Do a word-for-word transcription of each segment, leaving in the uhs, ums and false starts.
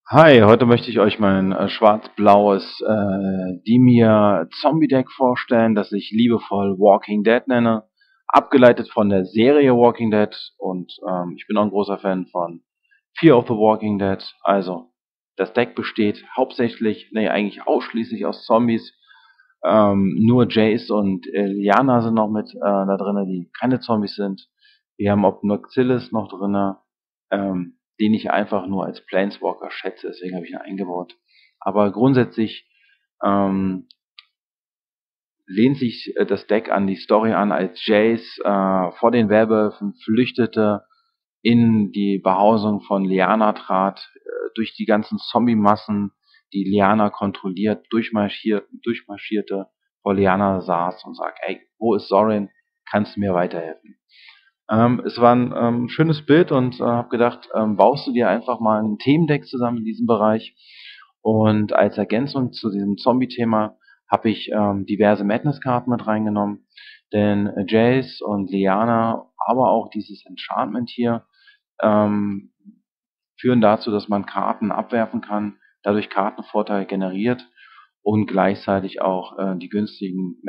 Hi, heute möchte ich euch mein äh, schwarz-blaues äh, Dimir Zombie Deck vorstellen, das ich liebevoll Walking Dead nenne, abgeleitet von der Serie Walking Dead, und ähm, ich bin auch ein großer Fan von Fear of the Walking Dead. Also das Deck besteht hauptsächlich, nee, eigentlich ausschließlich aus Zombies. Ähm, nur Jace und äh, Liana sind noch mit äh, da drin, die keine Zombies sind. Wir haben auch Noxilus noch drin, ähm, den ich einfach nur als Planeswalker schätze, deswegen habe ich ihn eingebaut. Aber grundsätzlich ähm, lehnt sich äh, das Deck an die Story an, als Jace äh, vor den Werwölfen flüchtete, in die Behausung von Liana trat, äh, durch die ganzen Zombie-Massen, die Liana kontrolliert, durchmarschiert, durchmarschierte, vor Liana saß und sagt: ey, wo ist Sorin? Kannst du mir weiterhelfen? Ähm, es war ein ähm, schönes Bild, und äh, habe gedacht, ähm, baust du dir einfach mal ein Themendeck zusammen in diesem Bereich. Und als Ergänzung zu diesem Zombie-Thema habe ich ähm, diverse Madness-Karten mit reingenommen. Denn äh, Jace und Liana, aber auch dieses Enchantment hier, ähm, führen dazu, dass man Karten abwerfen kann, dadurch Kartenvorteil generiert und gleichzeitig auch äh, die günstigen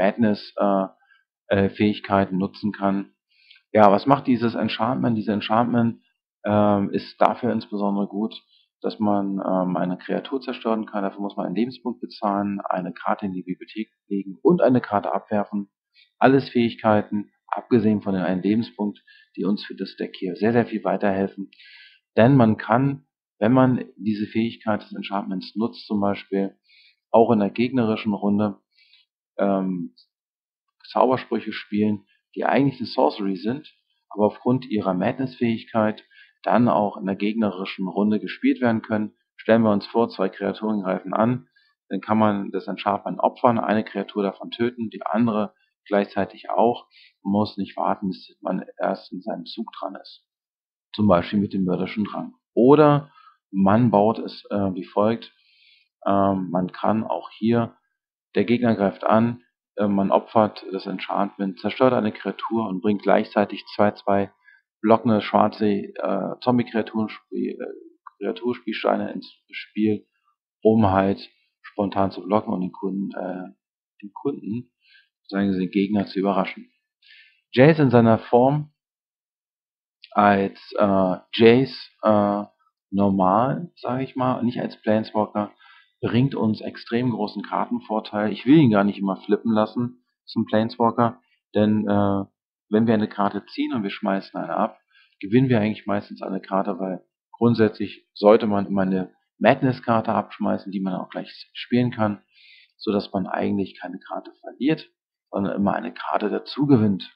Madness-Fähigkeiten äh, äh, nutzen kann. Ja, was macht dieses Enchantment? Dieses Enchantment ähm, ist dafür insbesondere gut, dass man ähm, eine Kreatur zerstören kann. Dafür muss man einen Lebenspunkt bezahlen, eine Karte in die Bibliothek legen und eine Karte abwerfen. Alles Fähigkeiten, abgesehen von dem einen Lebenspunkt, die uns für das Deck hier sehr, sehr viel weiterhelfen. Denn man kann, wenn man diese Fähigkeit des Enchantments nutzt, zum Beispiel auch in der gegnerischen Runde ähm, Zaubersprüche spielen, die eigentlich eine Sorcery sind, aber aufgrund ihrer Madness-Fähigkeit dann auch in der gegnerischen Runde gespielt werden können. Stellen wir uns vor, zwei Kreaturen greifen an, dann kann man das Enchantment opfern, eine Kreatur davon töten, die andere gleichzeitig auch. Man muss nicht warten, bis man erst in seinem Zug dran ist. Zum Beispiel mit dem mörderischen Drang. Oder man baut es äh, wie folgt. Ähm, man kann auch hier, der Gegner greift an, äh, man opfert das Enchantment, zerstört eine Kreatur und bringt gleichzeitig zwei, zwei blockende schwarze äh, Zombie-Kreaturenspiel, äh, Kreaturspielsteine ins Spiel, um halt spontan zu blocken und den Kunden, äh, den Kunden, sagen Sie, den Gegner zu überraschen. Jace in seiner Form als äh, Jace äh, normal, sage ich mal, nicht als Planeswalker, bringt uns extrem großen Kartenvorteil. Ich will ihn gar nicht immer flippen lassen zum Planeswalker, denn äh, wenn wir eine Karte ziehen und wir schmeißen eine ab, gewinnen wir eigentlich meistens eine Karte, weil grundsätzlich sollte man immer eine Madness-Karte abschmeißen, die man auch gleich spielen kann, so dass man eigentlich keine Karte verliert, sondern immer eine Karte dazu gewinnt.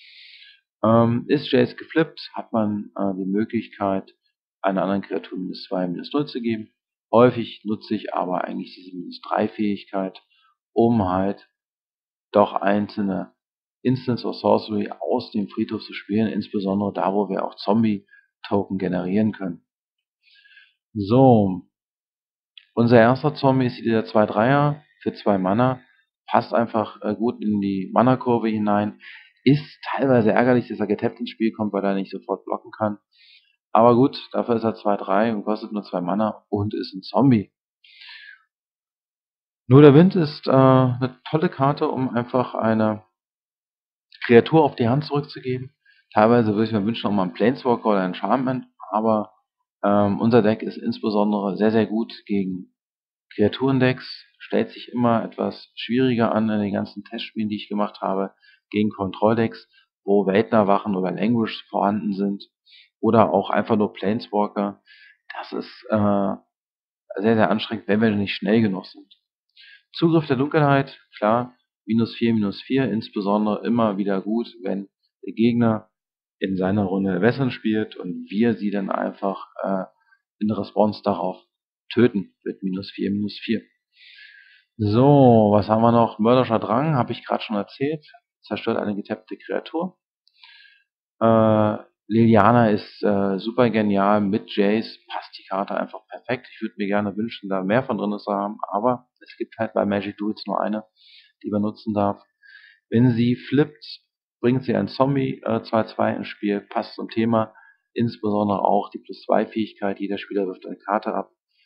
Ähm, ist Jace geflippt, hat man äh, die Möglichkeit, einer anderen Kreatur minus zwei, minus null zu geben. Häufig nutze ich aber eigentlich diese minus drei Fähigkeit, um halt doch einzelne Instants of Sorcery aus dem Friedhof zu spielen, insbesondere da, wo wir auch Zombie-Token generieren können. So, unser erster Zombie ist dieser zwei Dreier für zwei Mana. Passt einfach äh, gut in die Mana-Kurve hinein. Ist teilweise ärgerlich, dass er getappt ins Spiel kommt, weil er nicht sofort blocken kann. Aber gut, dafür ist er zwei drei und kostet nur zwei Mana und ist ein Zombie. Nur der Wind ist äh, eine tolle Karte, um einfach eine Kreatur auf die Hand zurückzugeben. Teilweise würde ich mir wünschen, noch mal einen Planeswalker oder ein Enchantment, aber ähm, unser Deck ist insbesondere sehr, sehr gut gegen Kreaturendecks, stellt sich immer etwas schwieriger an in den ganzen Testspielen, die ich gemacht habe, gegen Kontrolldecks, wo Weltnerwachen oder Language vorhanden sind oder auch einfach nur Planeswalker. Das ist äh, sehr, sehr anstrengend, wenn wir nicht schnell genug sind. Zugriff der Dunkelheit, klar, minus vier, minus vier, insbesondere immer wieder gut, wenn der Gegner in seiner Runde Wässern spielt und wir sie dann einfach äh, in Response darauf töten mit minus vier, minus vier. So, was haben wir noch? Mörderischer Drang, habe ich gerade schon erzählt. Zerstört eine getappte Kreatur. Äh, Liliana ist äh, super genial mit Jace, passt die Karte einfach perfekt. Ich würde mir gerne wünschen, da mehr von drin zu haben, aber es gibt halt bei Magic Duels nur eine, die man nutzen darf. Wenn sie flippt, bringt sie ein Zombie äh, zwei zwei ins Spiel, passt zum Thema, insbesondere auch die plus zwei Fähigkeit, jeder Spieler wirft eine Karte ab.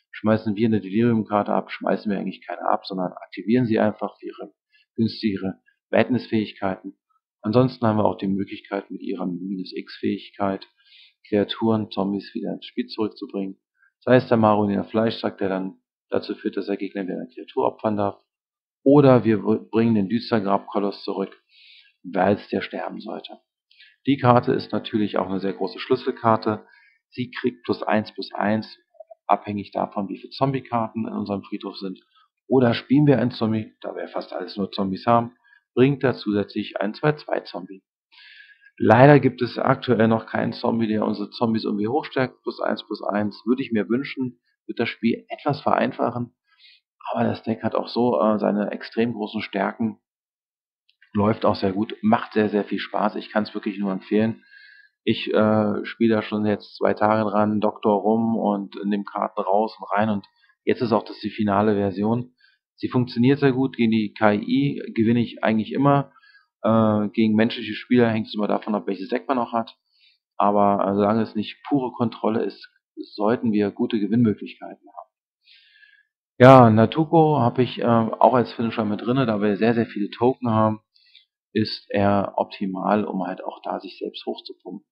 Schmeißen wir eine Delirium-Karte ab, schmeißen wir eigentlich keine ab, sondern aktivieren sie einfach für ihre günstigere Madness-Fähigkeiten. Ansonsten haben wir auch die Möglichkeit, mit ihrer Minus-X-Fähigkeit Kreaturen, Zombies wieder ins Spiel zurückzubringen. Sei es der marinierter Fleischsack, der dann dazu führt, dass der Gegner wieder eine Kreatur opfern darf. Oder wir bringen den Düstergrabkoloss zurück, falls der sterben sollte. Die Karte ist natürlich auch eine sehr große Schlüsselkarte. Sie kriegt plus eins plus eins, abhängig davon, wie viele Zombie-Karten in unserem Friedhof sind. Oder spielen wir einen Zombie, da wir fast alles nur Zombies haben, bringt er zusätzlich einen zwei zwei Zombie. Leider gibt es aktuell noch keinen Zombie, der unsere Zombies irgendwie hochstärkt. Plus eins plus eins würde ich mir wünschen, wird das Spiel etwas vereinfachen. Aber das Deck hat auch so äh, seine extrem großen Stärken. Läuft auch sehr gut, macht sehr, sehr viel Spaß. Ich kann es wirklich nur empfehlen. Ich äh, spiele da schon jetzt zwei Tage dran, Doktor rum und nehme Karten raus und rein. Und jetzt ist auch das die finale Version. Sie funktioniert sehr gut. Gegen die K I gewinne ich eigentlich immer. Äh, gegen menschliche Spieler hängt es immer davon ab, welches Deck man noch hat. Aber äh, solange es nicht pure Kontrolle ist, sollten wir gute Gewinnmöglichkeiten haben. Ja, Natuko habe ich äh, auch als Finisher mit drinne, da wir sehr, sehr viele Token haben, ist er optimal, um halt auch da sich selbst hochzupumpen.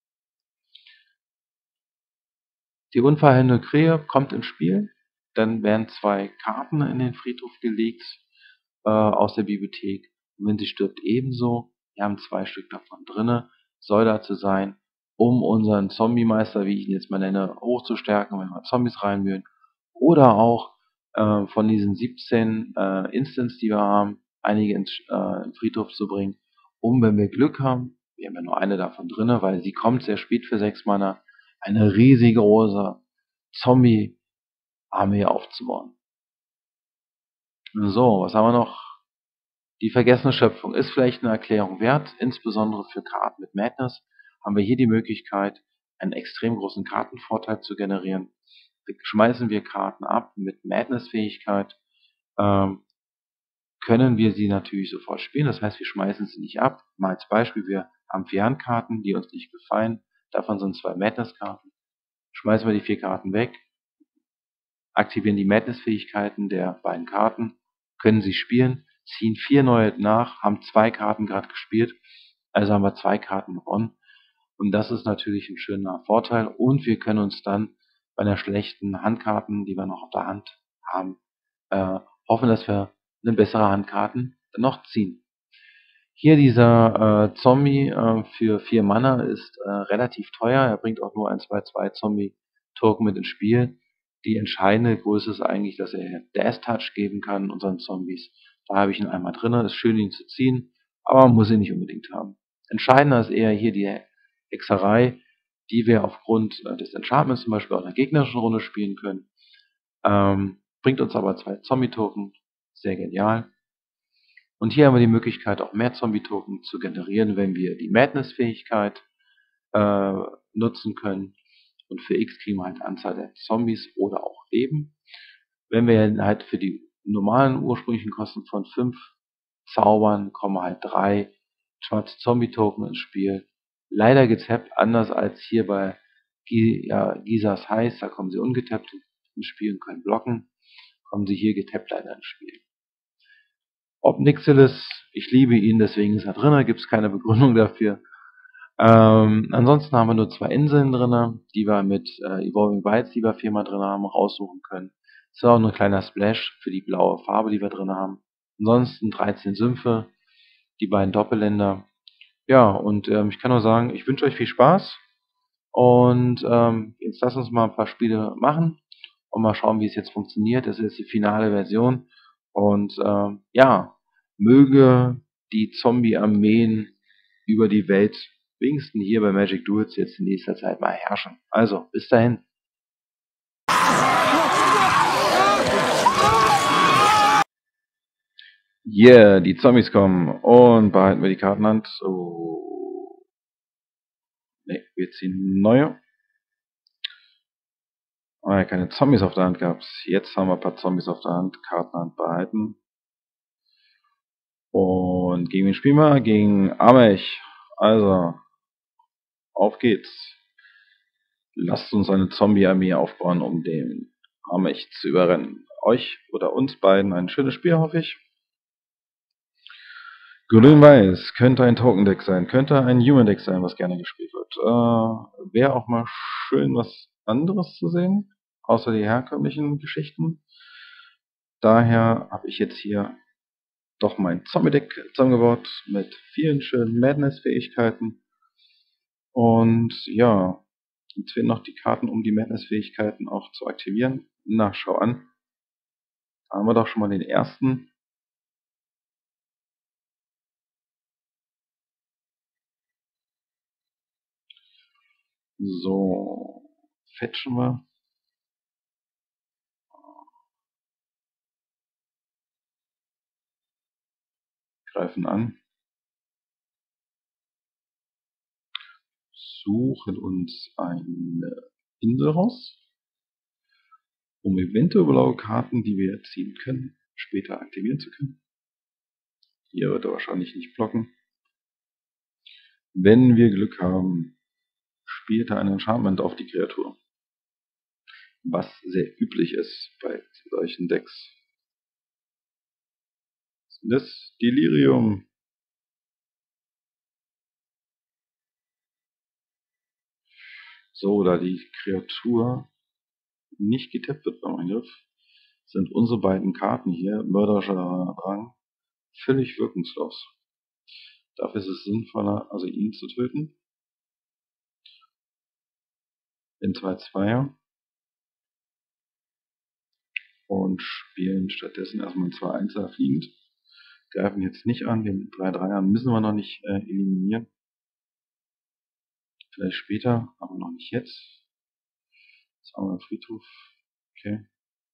Die unverheilte Krähe kommt ins Spiel, dann werden zwei Karten in den Friedhof gelegt äh, aus der Bibliothek. Und wenn sie stirbt, ebenso. Wir haben zwei Stück davon drinne. Soll dazu sein, um unseren Zombie-Meister, wie ich ihn jetzt mal nenne, hochzustärken, wenn wir Zombies reinmühlen. Oder auch äh, von diesen siebzehn äh, Instants, die wir haben, einige ins äh, in Friedhof zu bringen, um, wenn wir Glück haben, wir haben ja nur eine davon drinne, weil sie kommt sehr spät für sechs Mana, eine riesige große Zombie-Armee aufzubauen. So, was haben wir noch? Die vergessene Schöpfung ist vielleicht eine Erklärung wert, insbesondere für Karten mit Madness haben wir hier die Möglichkeit, einen extrem großen Kartenvorteil zu generieren. Schmeißen wir Karten ab mit Madness-Fähigkeit, ähm, können wir sie natürlich sofort spielen. Das heißt, wir schmeißen sie nicht ab. Mal als Beispiel, wir haben vier Handkarten, die uns nicht gefallen. Davon sind zwei Madness-Karten. Schmeißen wir die vier Karten weg, aktivieren die Madness-Fähigkeiten der beiden Karten, können sie spielen, ziehen vier neue nach, haben zwei Karten gerade gespielt, also haben wir zwei Karten gewonnen. Und das ist natürlich ein schöner Vorteil. Und wir können uns dann bei einer schlechten Handkarten, die wir noch auf der Hand haben, äh, hoffen, dass wir eine bessere Handkarten noch ziehen. Hier dieser äh, Zombie äh, für vier Mana ist äh, relativ teuer. Er bringt auch nur ein zwei zwei Zombie Token mit ins Spiel. Die entscheidende Größe ist eigentlich, dass er Death Touch geben kann unseren Zombies. Da habe ich ihn einmal drin. Ist schön, ihn zu ziehen, aber man muss ihn nicht unbedingt haben. Entscheidender ist eher hier die Hexerei, die wir aufgrund äh, des Enchantments zum Beispiel auch in der gegnerischen Runde spielen können. Ähm, bringt uns aber zwei Zombie-Token. Sehr genial. Und hier haben wir die Möglichkeit, auch mehr Zombie-Token zu generieren, wenn wir die Madness-Fähigkeit äh, nutzen können. Und für X kriegen wir halt Anzahl der Zombies oder auch Leben. Wenn wir halt für die normalen ursprünglichen Kosten von fünf zaubern, kommen halt drei schwarze Zombie-Token ins Spiel. Leider getappt, anders als hier bei G ja, Gisas Heiß, da kommen sie ungetappt ins Spiel und können blocken. Kommen sie hier getappt leider ins Spiel. Ob Nixilis, ich liebe ihn, deswegen ist er drin, gibt es keine Begründung dafür. Ähm, ansonsten haben wir nur zwei Inseln drin, die wir mit äh, Evolving Wilds, die wir viermal drin haben, raussuchen können. Das ist auch nur ein kleiner Splash für die blaue Farbe, die wir drin haben. Ansonsten dreizehn Sümpfe, die beiden Doppelländer. Ja, und ähm, ich kann nur sagen, ich wünsche euch viel Spaß. Und ähm, jetzt lasst uns mal ein paar Spiele machen und mal schauen, wie es jetzt funktioniert. Das ist die finale Version. Und ähm, ja, möge die Zombie-Armeen über die Welt, wenigstens hier bei Magic Duels, jetzt in nächster Zeit mal herrschen. Also, bis dahin. Yeah, die Zombies kommen und behalten wir die Kartenhand. Oh. Ne, wir ziehen neue. Ah, keine Zombies auf der Hand gehabt. Jetzt haben wir ein paar Zombies auf der Hand. Kartenhand behalten. Und gegen wen spielen wir? Gegen Amech. Also, auf geht's. Lasst uns eine Zombie-Armee aufbauen, um den mich zu überrennen. Euch oder uns beiden ein schönes Spiel, hoffe ich. Grün-Weiß könnte ein Token-Deck sein, könnte ein Human-Deck sein, was gerne gespielt wird. Äh, Wäre auch mal schön, was anderes zu sehen, außer die herkömmlichen Geschichten. Daher habe ich jetzt hier doch mein Zombie-Deck zusammengebaut mit vielen schönen Madness-Fähigkeiten. Und ja, jetzt fehlen noch die Karten, um die Madness-Fähigkeiten auch zu aktivieren. Na, schau an. Da haben wir doch schon mal den ersten. So, fetchen wir. Greifen an. Suchen uns eine Insel raus, um eventuell blaue Karten, die wir ziehen können, später aktivieren zu können. Hier wird er wahrscheinlich nicht blocken. Wenn wir Glück haben, spielt er ein Enchantment auf die Kreatur. Was sehr üblich ist bei solchen Decks. Das Delirium. So, da die Kreatur nicht getappt wird beim Angriff, sind unsere beiden Karten hier, mörderischer Drang, völlig wirkungslos. Dafür ist es sinnvoller, also ihn zu töten. Den zwei Zweier. Und spielen stattdessen erstmal einen zwei Einser fliegend. Greifen jetzt nicht an, den drei Dreier müssen wir noch nicht äh, eliminieren. Vielleicht später, aber noch nicht jetzt. Jetzt haben wir einen Friedhof. Okay.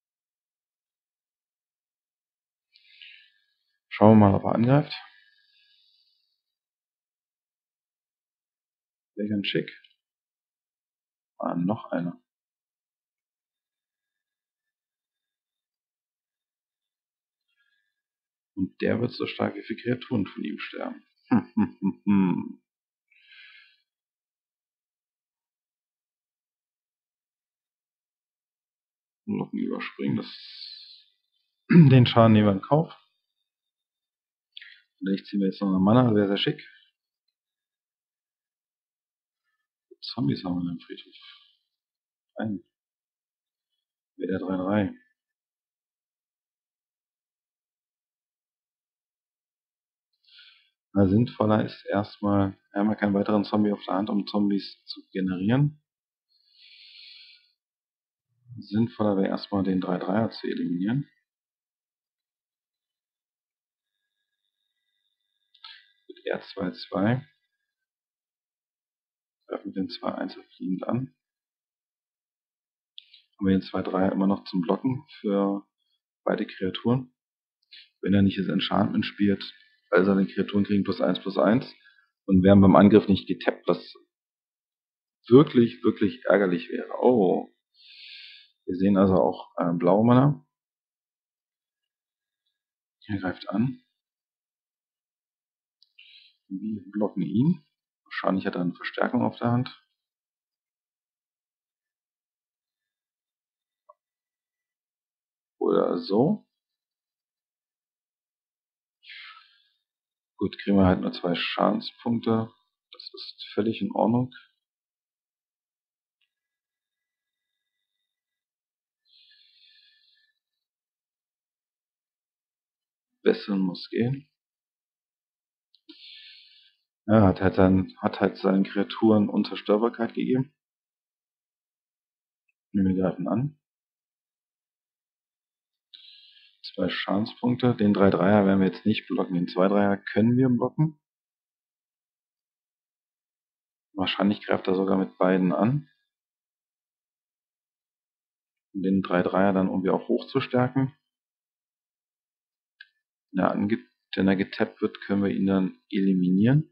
Schauen wir mal, ob er angreift. Wäre ganz schick. Ah, noch einer. Und der wird so stark, wie viele Kreaturen von ihm sterben. Hm, hm, hm, hm. Noch ein Überspringen. Das den Schaden nehmen wir in Kauf. Vielleicht ziehen wir jetzt noch eine Mana, sehr, sehr schick. Zombies haben wir im Friedhof. Ein. Wäre der drei drei. Na, sinnvoller ist erstmal, wir haben ja keinen weiteren Zombie auf der Hand, um Zombies zu generieren. Sinnvoller wäre erstmal den drei Dreier zu eliminieren. Mit R zwei zwei. Greifen wir den zwei Einser fliegend an. Haben wir den zwei Dreier immer noch zum Blocken für beide Kreaturen. Wenn er nicht das Enchantment spielt, also die Kreaturen kriegen plus eins plus eins und werden beim Angriff nicht getappt, was wirklich, wirklich ärgerlich wäre. Oh. Wir sehen also auch äh, blaue Mana. Er greift an. Wir blocken ihn. Wahrscheinlich hat er eine Verstärkung auf der Hand. Oder so. Gut, kriegen wir halt nur zwei Schadenspunkte. Das ist völlig in Ordnung. Besseren muss gehen. Ja, hat halt, dann, hat halt seinen Kreaturen Unzerstörbarkeit gegeben. Wir greifen an. Zwei Schadenspunkte. Den drei Dreier werden wir jetzt nicht blocken. Den zwei Dreier können wir blocken. Wahrscheinlich greift er sogar mit beiden an. Um den drei Dreier dann irgendwie auch hoch zu stärken. Ja, wenn er getappt wird, können wir ihn dann eliminieren.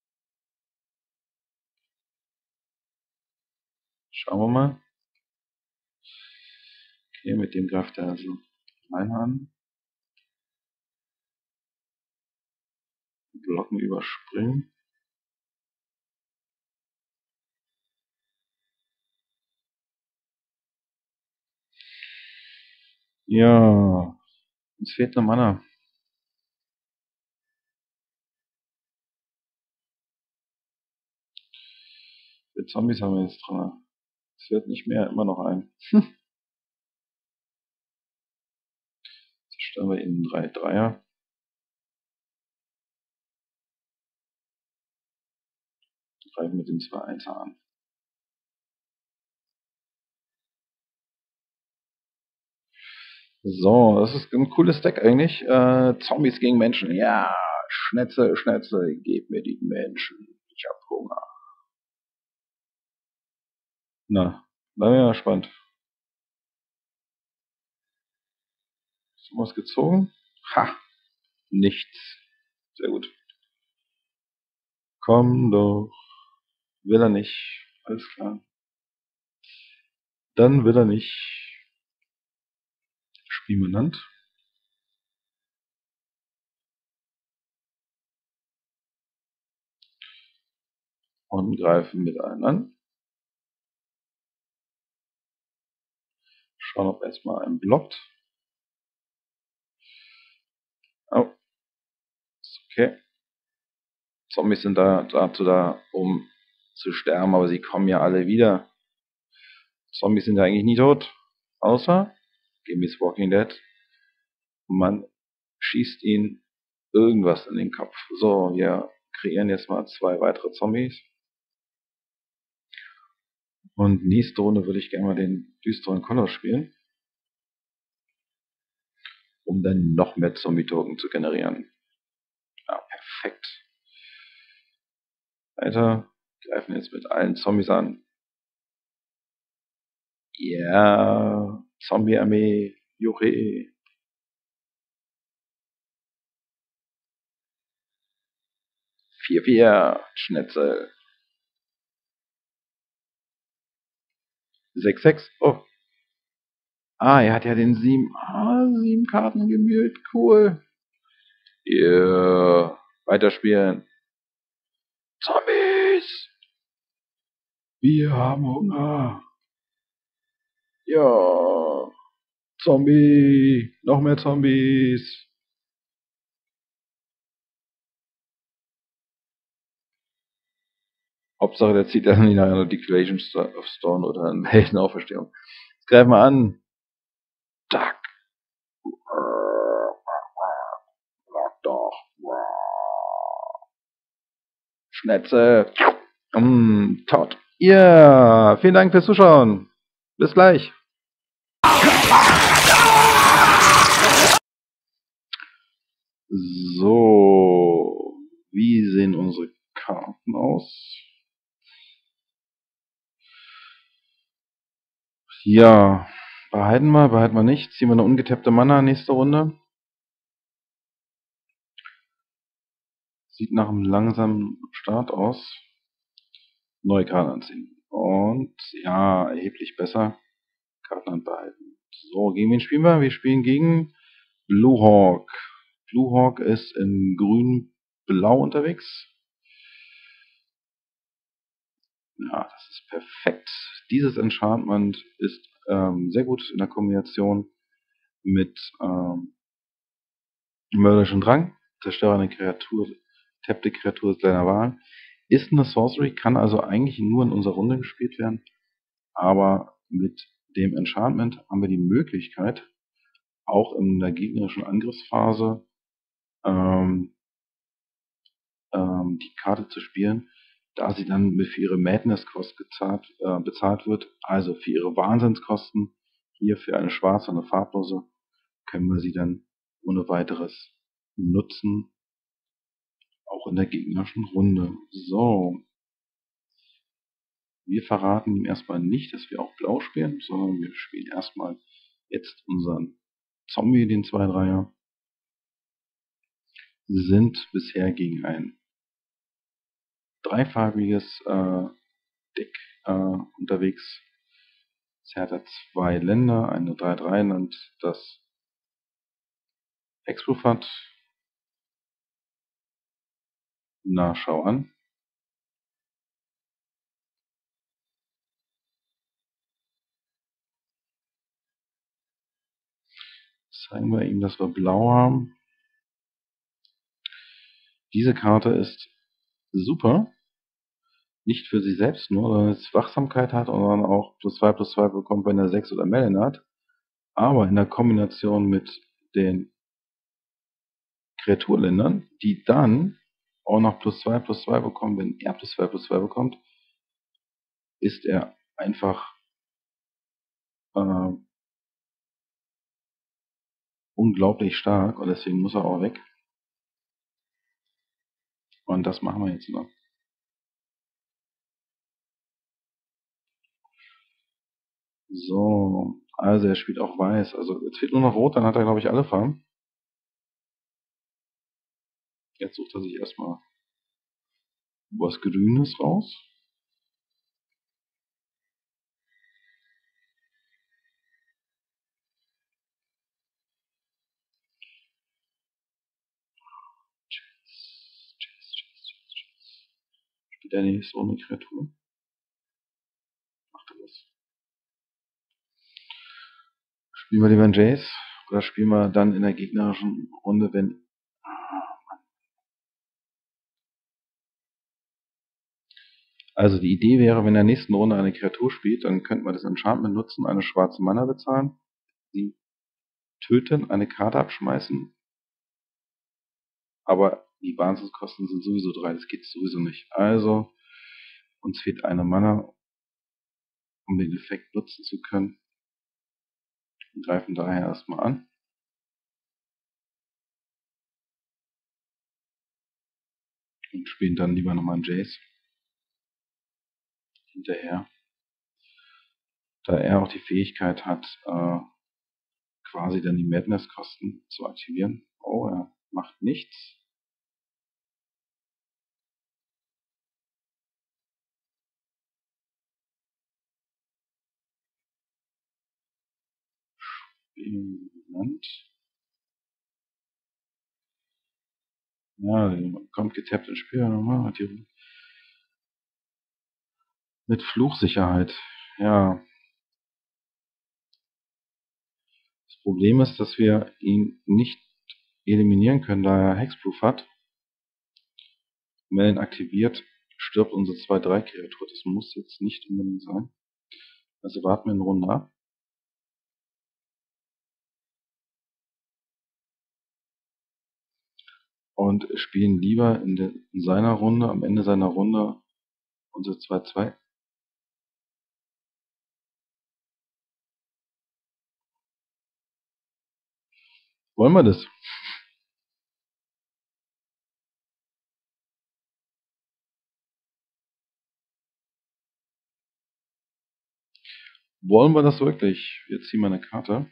Schauen wir mal. Okay, mit dem greift er also meine an. Blocken überspringen. Ja, uns fehlt eine Mana. Die Zombies haben wir jetzt dran. Es wird nicht mehr, immer noch ein. Zerstören wir ihnen drei Dreier. Greifen mit den zwei Einser an. So, das ist ein cooles Deck eigentlich. Äh, Zombies gegen Menschen. Ja, Schnetze, Schnetze, gib mir die Menschen. Ich hab Hunger. Na, bleiben wir mal gespannt. Ist was gezogen? Ha, nichts. Sehr gut. Komm doch. Will er nicht. Alles klar. Dann will er nicht. Spiel benannt. Und greifen mit allen an. Schauen, ob erstmal einen blockt. Oh. Ist okay. Zombies sind da, dazu da, um zu sterben, aber sie kommen ja alle wieder. Zombies sind ja eigentlich nie tot. Außer Gimmy's Walking Dead. Man schießt ihnen irgendwas in den Kopf. So, wir kreieren jetzt mal zwei weitere Zombies. Und nächste Runde würde ich gerne mal den düsteren Color spielen, um dann noch mehr Zombie-Token zu generieren. Ja, perfekt. Weiter. Greifen jetzt mit allen Zombies an. Ja, yeah. Zombie-Armee. Juche. vier vier. Schnetzel. sechs sechs. Oh. Ah, er hat ja den sieben. Ah, sieben Karten gemüht. Cool. Yeah. Weiterspielen. Zombies! Wir haben Hunger. Ja. Zombie. Noch mehr Zombies. Hauptsache, der zieht dann in einer Declaration of Stone oder in welchen Auferstehung. Jetzt greifen wir an. Duck. Lock doch. Schnetze. Mm, tot. Ja, vielen Dank fürs Zuschauen. Bis gleich. So, wie sehen unsere Karten aus? Ja, behalten wir, behalten wir nicht. Ziehen wir eine ungetappte Mana nächste Runde. Sieht nach einem langsamen Start aus. Neue Karten anziehen. Und ja, erheblich besser. Kartenhand behalten. So, gegen wen spielen wir? Wir spielen gegen Blue Hawk. Blue Hawk ist in grün-blau unterwegs. Ja, das ist perfekt. Dieses Enchantment ist ähm, sehr gut in der Kombination mit ähm, mörderischen Drang. Zerstöre eine Kreatur, tappte Kreatur deiner Wahl. Ist eine Sorcery, kann also eigentlich nur in unserer Runde gespielt werden. Aber mit dem Enchantment haben wir die Möglichkeit, auch in der gegnerischen Angriffsphase ähm, ähm, die Karte zu spielen, da sie dann für ihre Madness-Kost gezahlt, äh, bezahlt wird, also für ihre Wahnsinnskosten, hier für eine schwarze und eine farblose, können wir sie dann ohne weiteres nutzen, auch in der gegnerischen Runde. So, wir verraten ihm erstmal nicht, dass wir auch blau spielen, sondern wir spielen erstmal jetzt unseren Zombie, den zwei Dreier, sind bisher gegen ein dreifarbiges äh, Deck äh, unterwegs. Sie hat zwei Länder, eine drei drei und das Hexproof hat. Na, schau an. Zeigen wir ihm, dass wir blau haben. Diese Karte ist super. Nicht für sich selbst nur, sondern jetzt Wachsamkeit hat und dann auch plus zwei plus zwei bekommt, wenn er sechs oder Melon hat. Aber in der Kombination mit den Kreaturländern, die dann auch noch plus zwei plus zwei bekommen, wenn er plus zwei plus zwei bekommt, ist er einfach äh, unglaublich stark und deswegen muss er auch weg. Und das machen wir jetzt noch. So, also er spielt auch weiß. Also jetzt fehlt nur noch rot, dann hat er, glaube ich, alle Farben. Jetzt sucht er sich erstmal was Grünes raus. Spielt er nicht so eine Kreatur? Macht er das? Spielen wir lieber einen Jace? Oder spielen wir dann in der gegnerischen Runde, wenn... Also die Idee wäre, wenn er in der nächsten Runde eine Kreatur spielt, dann könnte man das Enchantment nutzen, eine schwarze Mana bezahlen, sie töten, eine Karte abschmeißen, aber die Basiskosten sind sowieso drei, das geht sowieso nicht. Also, uns fehlt eine Mana, um den Effekt nutzen zu können. Wir greifen daher erstmal an. Und spielen dann lieber nochmal einen Jace hinterher. Da er auch die Fähigkeit hat, äh, quasi dann die Madness-Kosten zu aktivieren. Oh, er macht nichts. Moment. Ja, kommt getappt ins Spiel nochmal. Mit Fluchsicherheit. Ja. Das Problem ist, dass wir ihn nicht eliminieren können, da er Hexproof hat. Und wenn er ihn aktiviert, stirbt unsere zwei drei Kreatur. Das muss jetzt nicht unbedingt sein. Also warten wir eine Runde ab. Und spielen lieber in, de, in seiner Runde, am Ende seiner Runde, unsere zwei zwei. Wollen wir das? Wollen wir das wirklich? Wir ziehen mal eine Karte.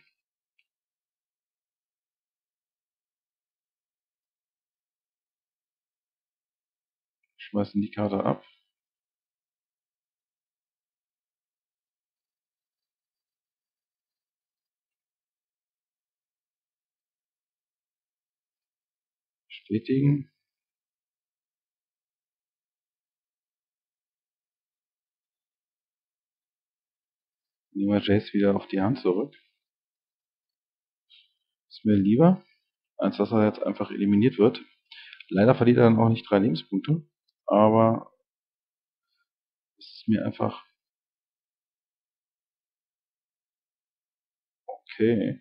Schmeißen die Karte ab. Bestätigen. Nehmen wir Jace wieder auf die Hand zurück. Ist mir lieber, als dass er jetzt einfach eliminiert wird. Leider verliert er dann auch nicht drei Lebenspunkte. Aber es ist mir einfach okay.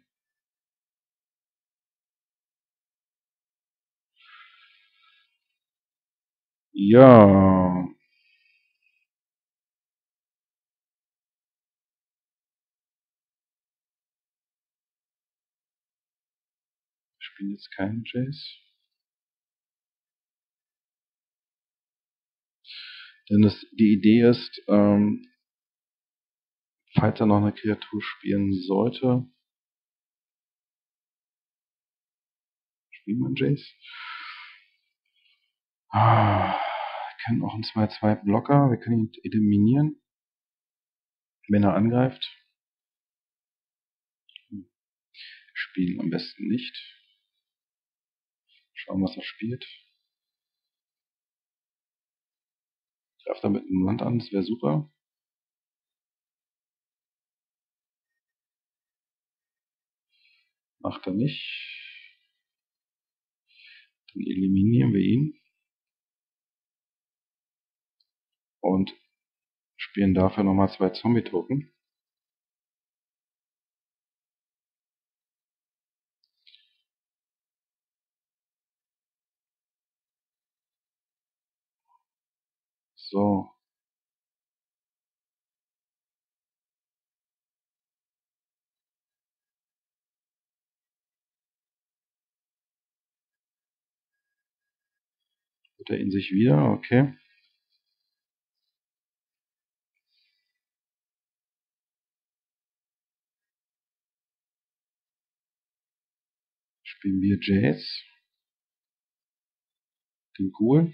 Ja. Ich spiele jetzt keinen Jace. Denn das, die Idee ist, ähm, falls er noch eine Kreatur spielen sollte, spielen wir einen Jace. Ah, wir können auch einen zwei zwei Blocker, wir können ihn eliminieren, wenn er angreift. Spielen am besten nicht. Schauen, was er spielt. Greift er mit einem Land an, das wäre super. Macht er nicht. Dann eliminieren wir ihn. Und spielen dafür nochmal zwei Zombie-Token. So. Wird er in sich wieder? Okay. Spielen wir Jace. Den Ghoul.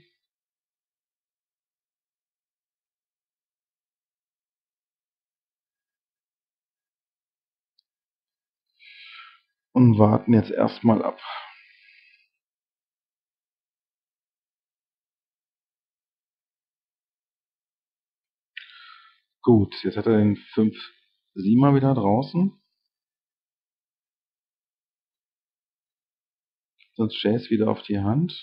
Und warten jetzt erstmal ab. Gut, jetzt hat er den fünf Siemer wieder draußen. Sonst Jace wieder auf die Hand.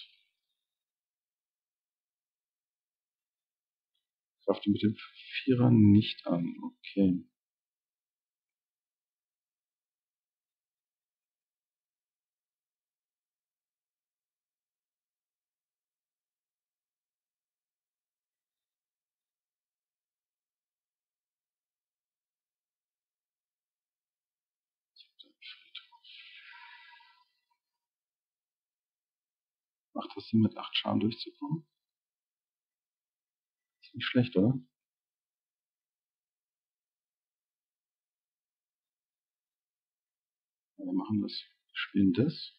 Greift ihn mit dem Vierer nicht an. Okay. Macht das Sinn, mit acht Schaden durchzukommen? Ist nicht schlecht, oder? Ja, wir machen das. Wir spielen das.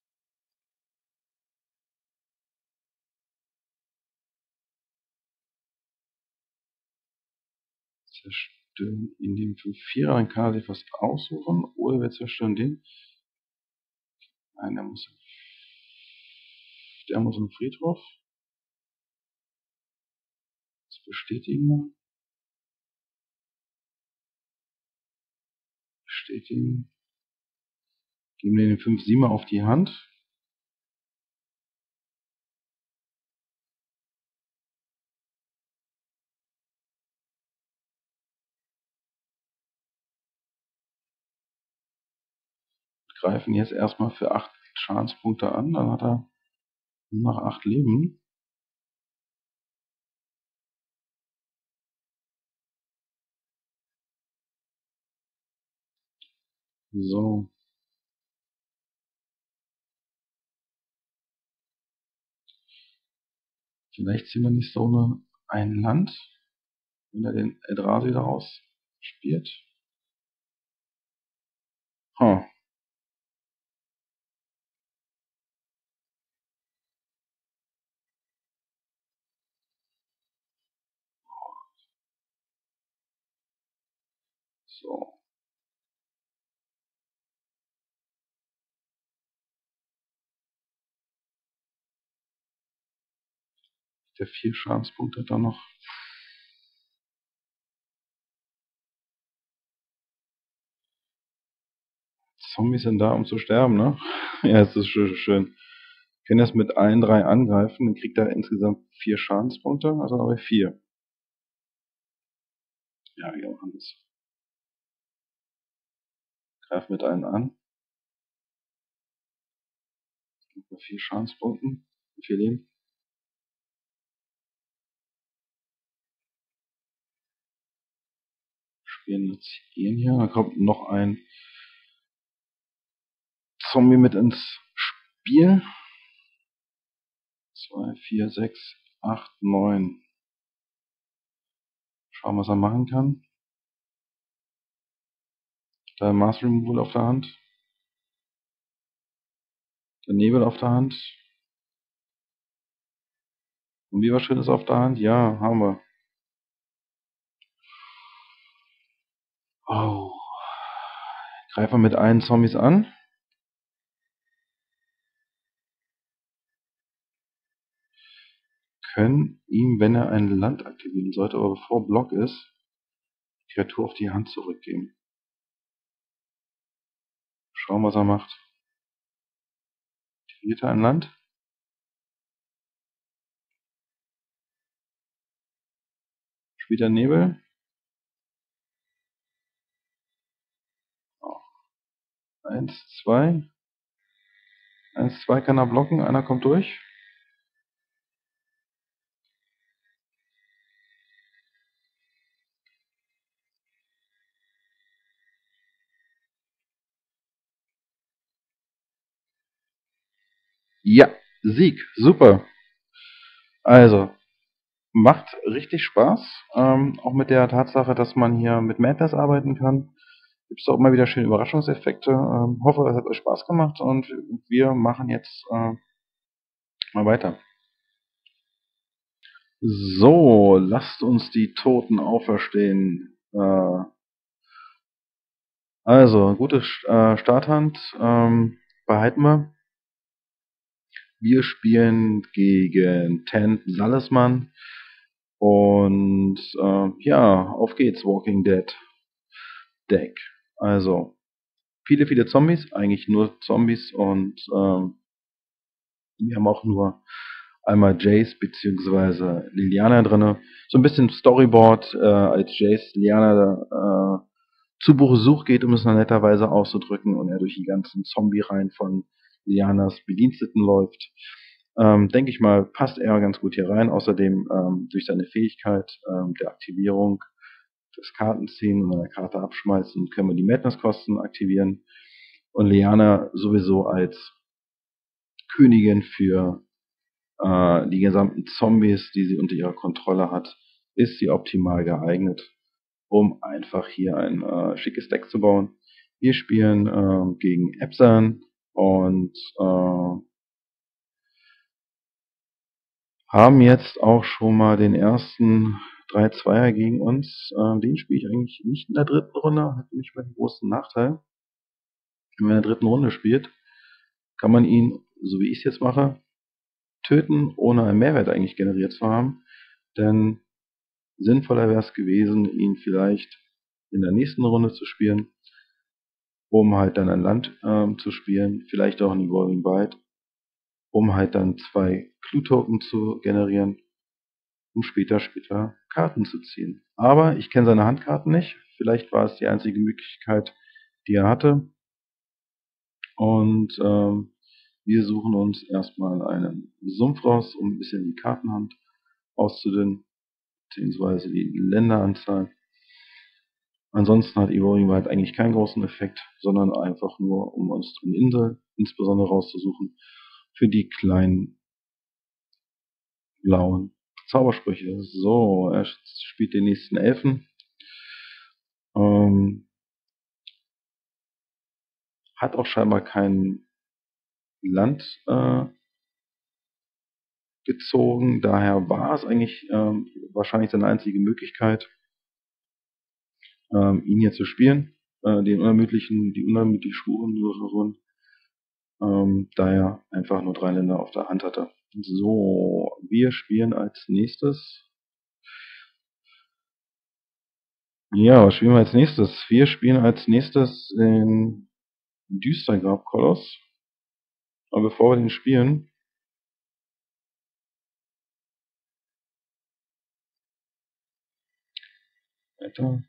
Zerstören in dem fünf Vierer, dann kann er sich was aussuchen. Oder wir zerstören den. Nein, der muss, der muss im Friedhof. Das bestätigen wir. Bestätigen. Geben wir den fünf Siemer auf die Hand. Greifen jetzt erstmal für acht Schadenspunkte an. Dann hat er nur noch acht Leben. So. Vielleicht ziehen wir in die Zone ein Land, wenn er den Eldrazi wieder ausspielt. Huh. So. Der vier Schadenspunkte hat er noch. Zombies sind da, um zu sterben, ne? Ja, es ist schön. schön. Wir können das mit allen drei angreifen, dann kriegt er insgesamt vier Schadenspunkte, also aber vier. Ja, wir machen das. Greif mit allen an. Mit vier Schadenspunkten. Wie viel Leben? Spielen jetzt hier. Da kommt noch ein Zombie mit ins Spiel. zwei, vier, sechs, acht, neun. Schauen, was er machen kann. Der Master Removal auf der Hand. Der Nebel auf der Hand. Und wie was Schönes auf der Hand? Ja, haben wir. Oh. Greifen wir mit allen Zombies an. Können ihm, wenn er ein Land aktivieren sollte, aber bevor Block ist, die Kreatur auf die Hand zurückgeben. Schauen, was er macht. Vierter ein Land. Spielt er Nebel. Eins, zwei. Eins, zwei kann er blocken. Einer kommt durch. Ja, Sieg. Super. Also, macht richtig Spaß. Ähm, auch mit der Tatsache, dass man hier mit Madness arbeiten kann. Gibt es auch immer wieder schöne Überraschungseffekte. Ähm, hoffe, es hat euch Spaß gemacht und wir machen jetzt äh, mal weiter. So, lasst uns die Toten auferstehen. Äh, also, gute äh, Starthand. Ähm, behalten wir. Wir spielen gegen Tent Salesman. Und äh, ja, auf geht's, Walking Dead Deck. Also, viele, viele Zombies, eigentlich nur Zombies und ähm, wir haben auch nur einmal Jace bzw. Liliana drinne. So ein bisschen Storyboard, äh, als Jace Liliana äh, zu Besuch geht, um es dann netterweise auszudrücken, und er durch die ganzen Zombie-Reihen von Lilianas Bediensteten läuft. Ähm, denke ich mal, passt er ganz gut hier rein. Außerdem ähm, durch seine Fähigkeit ähm, der Aktivierung des Kartenziehen und eine Karte abschmeißen, können wir die Madness-Kosten aktivieren. Und Liliana sowieso als Königin für äh, die gesamten Zombies, die sie unter ihrer Kontrolle hat, ist sie optimal geeignet, um einfach hier ein äh, schickes Deck zu bauen. Wir spielen äh, gegen Epsan und äh, haben jetzt auch schon mal den ersten drei Zweier gegen uns. Äh, den spiele ich eigentlich nicht in der dritten Runde, hat nämlich einen großen Nachteil. Wenn man in der dritten Runde spielt, kann man ihn, so wie ich es jetzt mache, töten, ohne einen Mehrwert eigentlich generiert zu haben. Denn sinnvoller wäre es gewesen, ihn vielleicht in der nächsten Runde zu spielen, um halt dann ein Land ähm, zu spielen, vielleicht auch ein Evolving Bite, um halt dann zwei Clue-Token zu generieren, um später, später Karten zu ziehen. Aber ich kenne seine Handkarten nicht. Vielleicht war es die einzige Möglichkeit, die er hatte. Und ähm, wir suchen uns erstmal einen Sumpf raus, um ein bisschen die Kartenhand auszudünnen, beziehungsweise die Länderanzahl. Ansonsten hat Evolving Wild eigentlich keinen großen Effekt, sondern einfach nur, um uns eine Insel insbesondere rauszusuchen für die kleinen blauen Zaubersprüche. So, er spielt den nächsten Elfen. Ähm, hat auch scheinbar kein Land äh, gezogen, daher war es eigentlich ähm, wahrscheinlich seine einzige Möglichkeit, ähm, ihn hier zu spielen. Äh, den unermüdlichen, die unermüdliche Spurensucherin, ähm, da er einfach nur drei Länder auf der Hand hatte. So, wir spielen als nächstes. Ja, was spielen wir als nächstes? Wir spielen als nächstes den Düstergrab-Koloss. Aber bevor wir den spielen, weiter,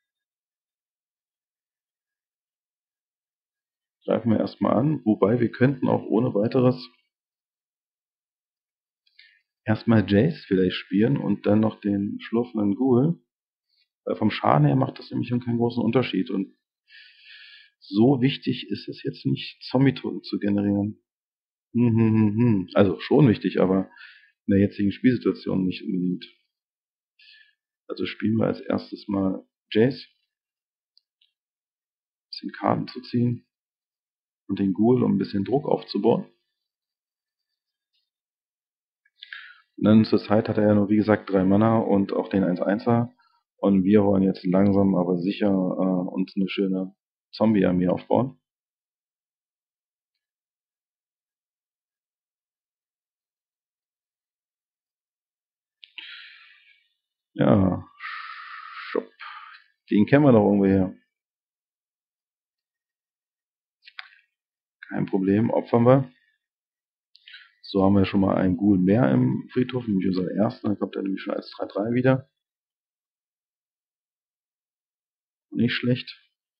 greifen wir erstmal an. Wobei wir könnten auch ohne weiteres erstmal Jace vielleicht spielen und dann noch den schlurfenden Ghoul. Weil vom Schaden her macht das nämlich keinen großen Unterschied. Und so wichtig ist es jetzt nicht, Zombie-Toten zu generieren. Hm, hm, hm, hm. Also schon wichtig, aber in der jetzigen Spielsituation nicht unbedingt. Also spielen wir als erstes mal Jace, ein bisschen Karten zu ziehen und den Ghoul, um ein bisschen Druck aufzubauen. Und dann zur Zeit hat er ja nur, wie gesagt, drei Mana und auch den eins Einser. Und wir wollen jetzt langsam aber sicher äh, uns eine schöne Zombie-Armee aufbauen. Ja, Schupp. Den kennen wir doch irgendwo her. Kein Problem, opfern wir. So haben wir schon mal einen Ghoul mehr im Friedhof, nämlich unseren ersten. Dann kommt er nämlich schon als drei drei wieder. Nicht schlecht.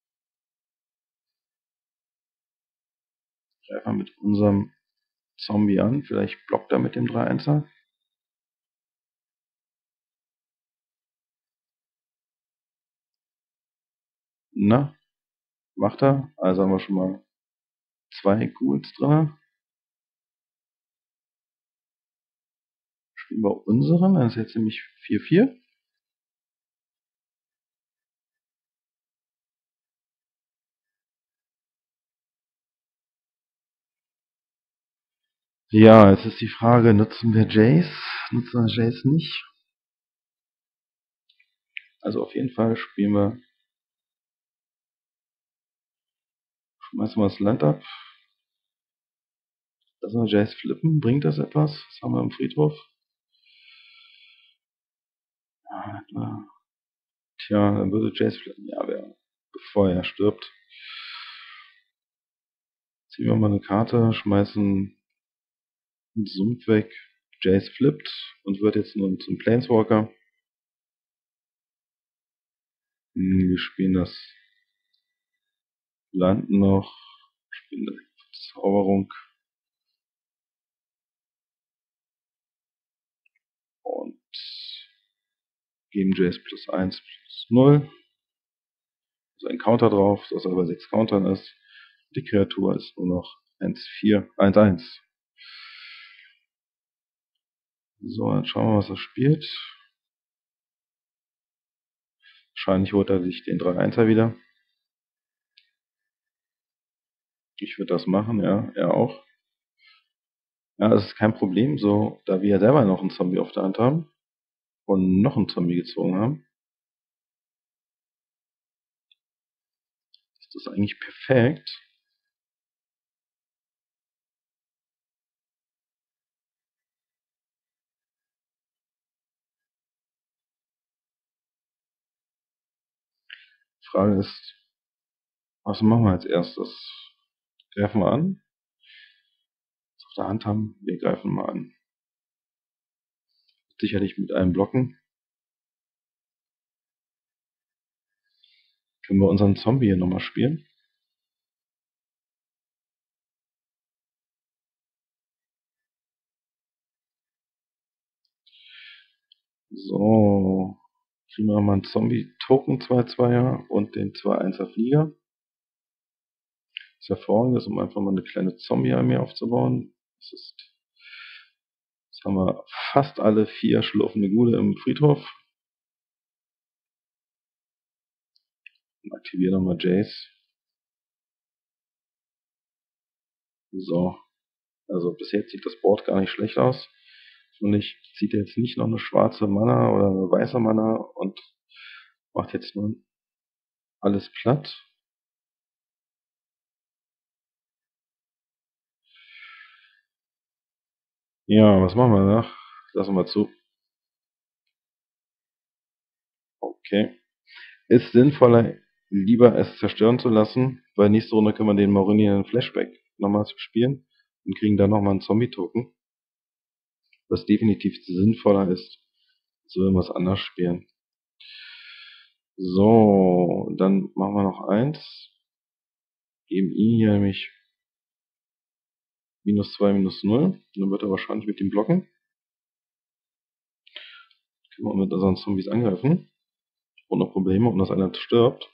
Greifen wir mit unserem Zombie an. Vielleicht blockt er mit dem drei einser. Na, macht er. Also haben wir schon mal zwei Ghouls drin. Spielen wir unseren. Dann ist jetzt nämlich vier vier. Ja, jetzt ist die Frage, nutzen wir Jace? Nutzen wir Jace nicht? Also auf jeden Fall spielen wir, schmeißen wir das Land ab. Lassen wir Jace flippen. Bringt das etwas? Was haben wir im Friedhof? Ja, tja, dann würde Jace flippen. Ja, wer, bevor er stirbt. Ziehen wir mal eine Karte, schmeißen den Sumpf weg. Jace flippt und wird jetzt nun zum Planeswalker. Hm, wir spielen das Land noch. Spielen die Zauberung. Und geben Jace plus eins plus null. Also ein Counter drauf, dass er bei sechs Countern ist. Die Kreatur ist nur noch eins vier, eins eins. So, dann schauen wir, was er spielt. Wahrscheinlich holt er sich den drei einser wieder. Ich würde das machen, ja, er auch. Ja, das ist kein Problem, so, da wir ja selber noch einen Zombie auf der Hand haben und noch einen Zombie gezogen haben, ist das eigentlich perfekt. Die Frage ist, was machen wir als erstes? Greifen wir an? Was wir auf der Hand haben, wir greifen mal an. Sicherlich mit einem Blocken. Können wir unseren Zombie hier nochmal spielen? So, kriegen wir mal einen Zombie-Token zwei zweier und den zwei einser Flieger. Das ist hervorragend, um einfach mal eine kleine Zombie-Armee aufzubauen. Das ist, jetzt haben wir fast alle vier schlurfende Ghule im Friedhof. Und aktivieren nochmal Jace. So, also bis jetzt sieht das Board gar nicht schlecht aus. Und ich zieht jetzt nicht noch eine schwarze Mana oder eine weiße Mana und macht jetzt nun alles platt. Ja, was machen wir nach? Lassen wir zu. Okay. Ist sinnvoller, lieber es zerstören zu lassen, weil nächste Runde können wir den Maurinian Flashback nochmal spielen und kriegen dann nochmal einen Zombie-Token. Was definitiv sinnvoller ist, als wenn wir es anders spielen. So, dann machen wir noch eins. Geben ihn hier nämlich minus zwei, minus null. Dann wird er wahrscheinlich mit ihm blocken. Können wir mit unseren Zombies angreifen. Ohne Probleme, ohne dass einer stirbt.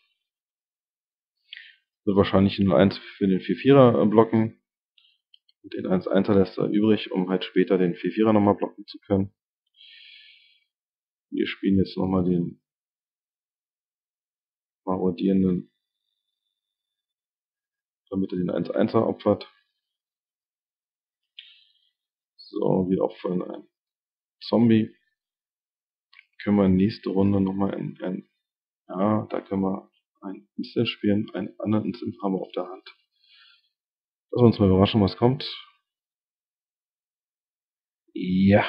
Wird wahrscheinlich nur eins für den vier vierer blocken. Und den eins einser lässt er übrig, um halt später den vier vierer nochmal blocken zu können. Wir spielen jetzt nochmal den marodierenden, damit er den eins einser opfert. So, wir opfern einen Zombie. Können wir nächste Runde nochmal in ein, ja, da können wir ein Instant spielen, einen anderen Instant haben wir auf der Hand. Lassen wir uns mal überraschen, was kommt. Ja.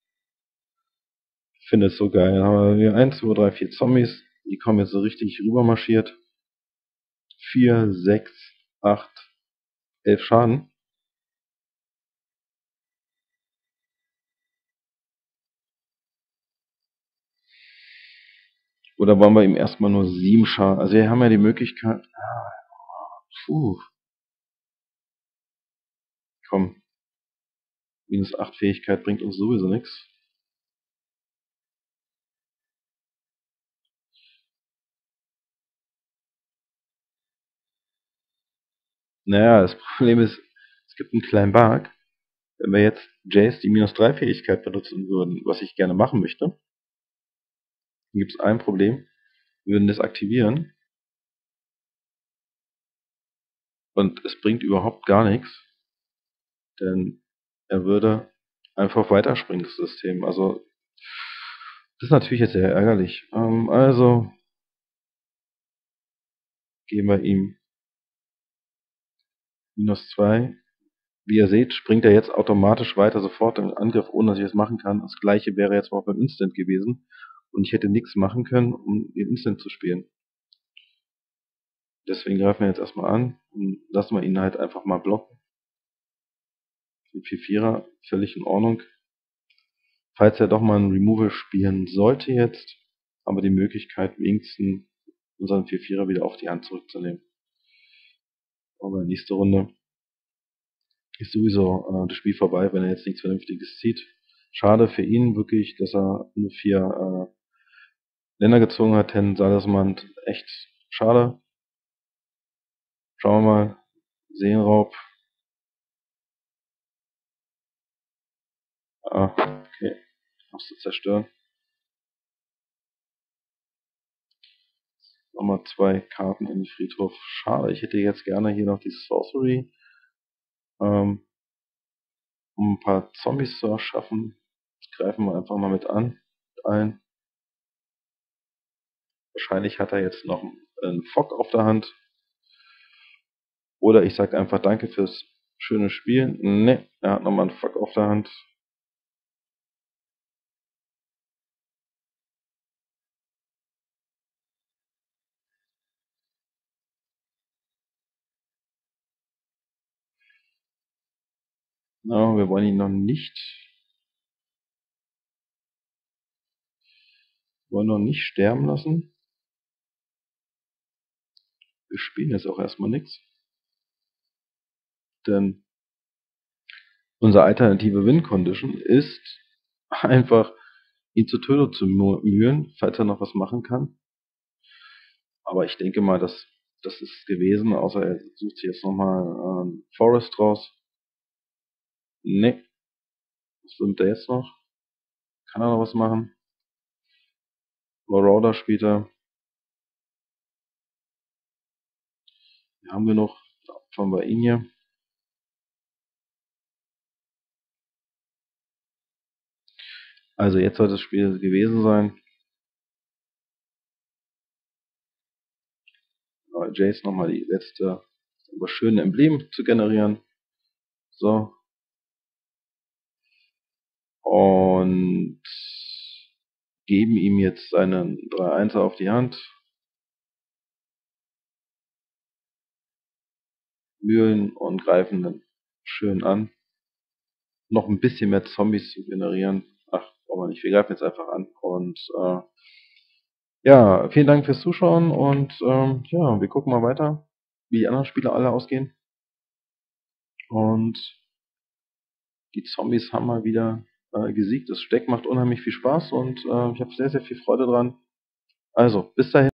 Ich finde es so geil. Dann haben wir eins, zwei, drei, vier Zombies. Die kommen jetzt so richtig rübermarschiert. vier, sechs, acht, elf Schaden. Oder wollen wir ihm erstmal nur sieben Schaden? Also wir haben ja die Möglichkeit. Puh. Komm. Minus acht Fähigkeit bringt uns sowieso nichts. Naja, das Problem ist, es gibt einen kleinen Bug. Wenn wir jetzt Jace die minus drei Fähigkeit benutzen würden, was ich gerne machen möchte, dann gibt es ein Problem. Wir würden das aktivieren und es bringt überhaupt gar nichts, denn er würde einfach weiterspringen, das System. Also, das ist natürlich jetzt sehr ärgerlich. Ähm, also, geben wir ihm minus zwei. Wie ihr seht, springt er jetzt automatisch weiter sofort in Angriff, ohne dass ich es machen kann. Das gleiche wäre jetzt auch beim Instant gewesen. Und ich hätte nichts machen können, um den Instant zu spielen. Deswegen greifen wir jetzt erstmal an und lassen wir ihn halt einfach mal blocken. Den vier vierer, völlig in Ordnung. Falls er doch mal ein Removal spielen sollte jetzt, haben wir die Möglichkeit, wenigstens unseren vier vierer wieder auf die Hand zurückzunehmen. Aber nächste Runde ist sowieso äh, das Spiel vorbei, wenn er jetzt nichts Vernünftiges zieht. Schade für ihn wirklich, dass er nur vier äh, Länder gezogen hat. Ten Salazmand, echt schade. Schauen wir mal. Seenraub. Ah, okay. Hast du zerstören. Nochmal zwei Karten in den Friedhof. Schade, ich hätte jetzt gerne hier noch die Sorcery, ähm, um ein paar Zombies zu erschaffen. Das greifen wir einfach mal mit an. Ein. Wahrscheinlich hat er jetzt noch einen Fock auf der Hand. Oder ich sage einfach danke fürs schöne Spiel. Ne, er hat nochmal einen Fock auf der Hand. Ja, wir wollen ihn noch nicht, wollen noch nicht sterben lassen. Wir spielen jetzt auch erstmal nichts. Denn unsere alternative Win-Condition ist einfach, ihn zu Tode zu mühen, falls er noch was machen kann. Aber ich denke mal, dass das ist gewesen, außer er sucht sich jetzt nochmal ähm, Forest raus. Ne, was nimmt er jetzt noch? Kann er noch was machen? Marauder spielt er. Wir haben genug. Da opfern wir ihn hier. Also jetzt sollte das Spiel gewesen sein. Jace nochmal die letzte, um schöne Emblem zu generieren. So. Und geben ihm jetzt seinen drei eins auf die Hand. Mühlen und greifen dann schön an. Noch ein bisschen mehr Zombies zu generieren. Ach, brauchen wir nicht. Wir greifen jetzt einfach an. Und äh, ja, vielen Dank fürs Zuschauen und ähm, ja, wir gucken mal weiter, wie die anderen Spiele alle ausgehen. Und die Zombies haben mal wieder äh, gesiegt. Das Deck macht unheimlich viel Spaß und äh, ich habe sehr, sehr viel Freude dran. Also, bis dahin.